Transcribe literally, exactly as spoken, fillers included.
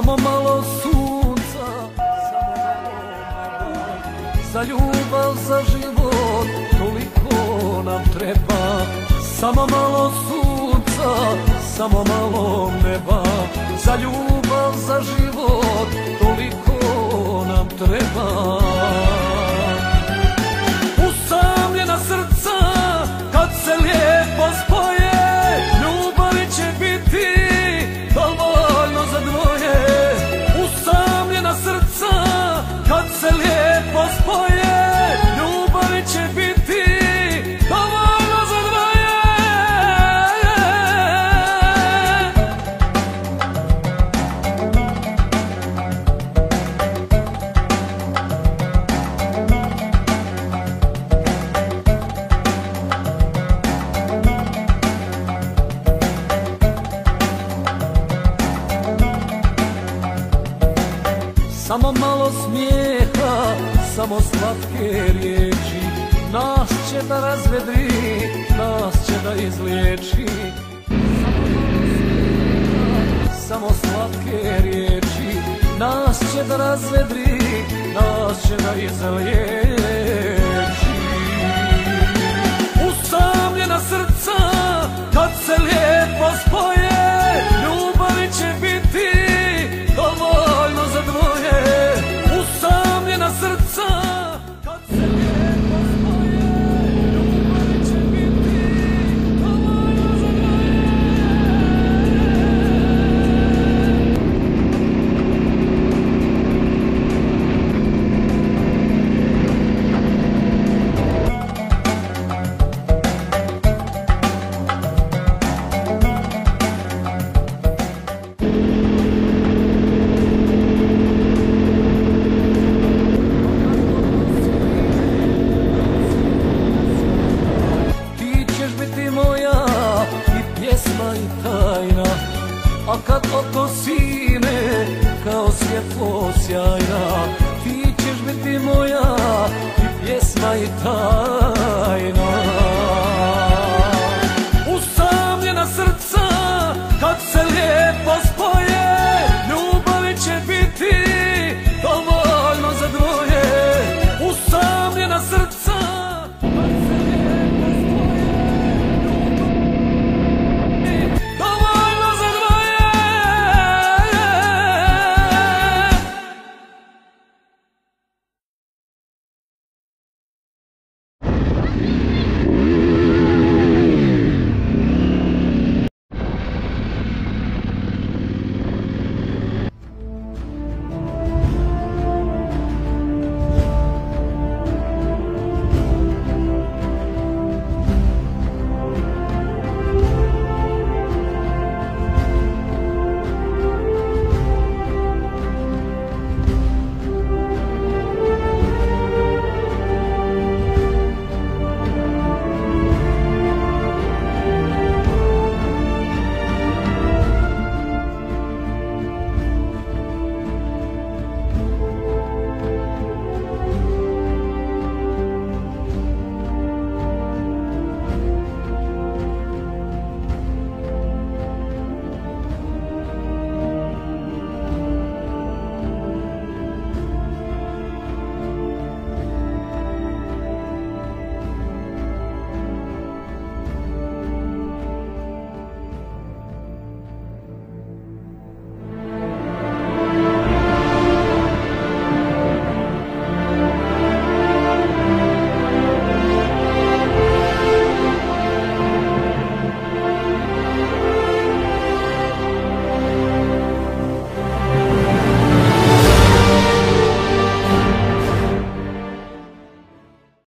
Samo malo sunca, samo malo neba. Za ljubav, za život, toliko nam treba. Samo malo sunca, samo malo neba. Za ljubav, za život, toliko nam treba. Usamljena srca, kad se lijepo spoje, ljubavi će biti dovoljno za dvoje. Usamljena srca, kad se lijepo spoje, ljubavi će biti dovoljno za dvoje. Samo malo smijeha, samo slatke riječi, nas će da razvedri, nas će da izliječi. Samo slatke riječi, nas će da razvedri, nas će da izliječi. Usamljena srca, kad se lijepo spoje, ljubavi će biti dovoljno za dvoje. Usamljena srca, kad se lijepo spoje, ljubavi će biti dovoljno za dvoje. A kad oko sine kao svjetlo sjajna, ti ćeš biti moja i pjesma i tajna.